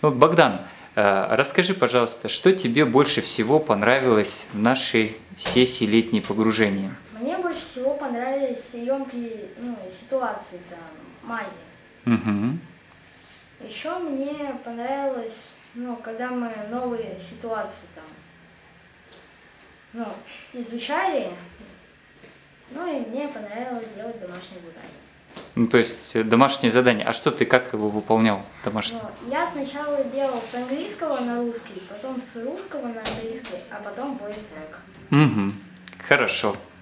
Ну, Богдан, расскажи, пожалуйста, что тебе больше всего понравилось в нашей сессии «Летнее погружение»? Мне больше всего понравились съемки, ситуации там, мази. Угу. Еще мне понравилось, когда мы новые ситуации там, изучали, и мне понравилось делать домашнее задание. Ну, то есть домашнее задание. А что ты, как его выполнял домашнее? Я сначала делал с английского на русский, потом с русского на английский, а потом voice track. Угу. Хорошо.